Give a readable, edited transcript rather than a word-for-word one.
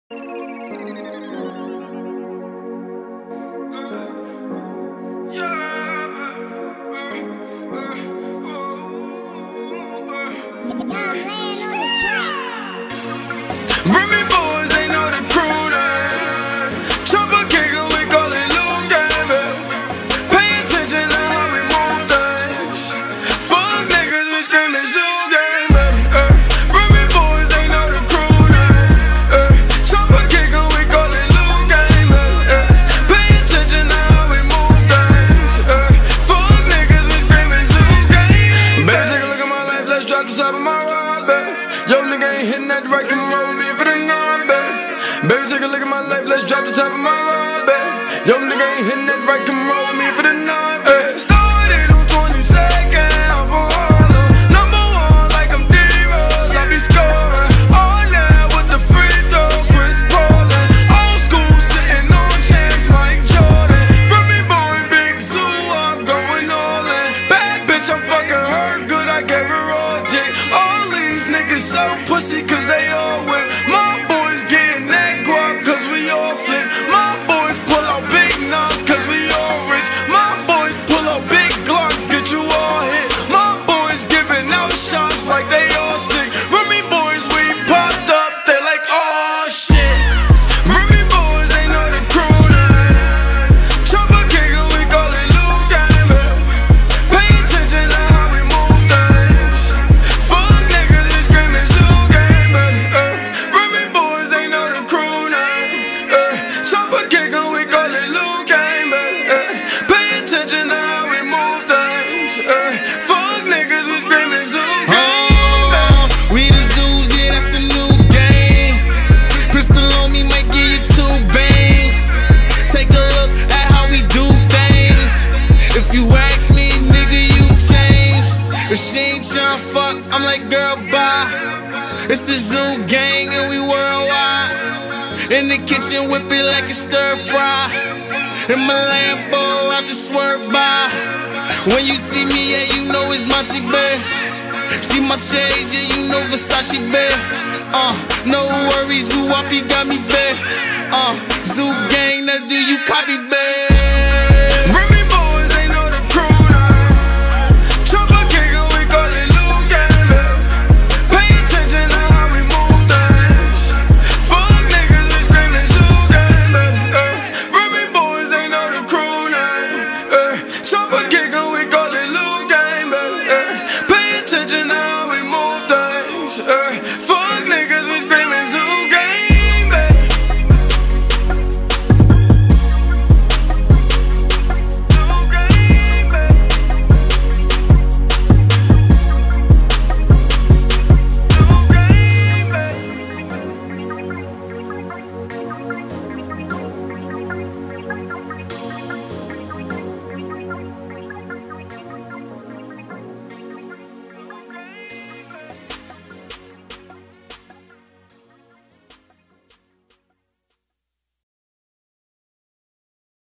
Remy boys, they know the crew name. Chopper kicker, we call it Luke Game. Pay attention to how we move things. Fuck niggas, we screaming Zoo Game. Remy boys, they know the crew name. Chopper kicker, we call it Luke Game. Pay attention to how we move things. Fuck niggas, we screaming Zoo Game. Baby, take a look at my life, let's drop the top of my ride, baby. Yo, nigga ain't hitting that right, come roll me for the nine, baby. Baby, take a look at my life, let's drop the top of my ride, baby. Yo, nigga ain't hitting that right, come roll me for the nine, baby. Started on 22nd, I'm from Harlem. Number one, like I'm D-Rose, I be scoring. All that with the free throw, Chris Paulin. Old school, sitting on champs, Mike Jordan. Remy boy, big zoo, I'm going all in. Bad bitch, I'm fucking her good, I gave her all dick. All these niggas so pussy cause they all whip. My boys getting that guap cause we all flip. My boys pull out big knives cause we all rich. My boys pull out big Glocks, get you all hit. My boys giving out shots like they all sick. Remy boys, we popped up, they like, oh shit. Remy boys, they know the crew name. Chopper kicker, we call it Luke Game. Pay attention to how we move things. Fuck niggas, we screaming Zoo Game. Remy boys, they know the crew name. Chopper kicker, we call it Luke Game. Pay attention to how we move things. Fuck niggas, we screaming Zoo Game. We the Zoos, yeah, that's the new game. Pistol on me might give you 2 bangs. Take a look at how we do things. If you ask me, nigga, you change. If she ain't tryna fuck, I'm like, girl, bye. It's the Zoo Gang and we worldwide. In the kitchen, whip it like a stir fry. In my Lambo, I just swerve by. When you see me, yeah, you know it's Monty Bear. See my shades, yeah, you know Versace Bear. No worries, Zoo Whoppy got me bare. Zoo Gang, now do you copy, bear?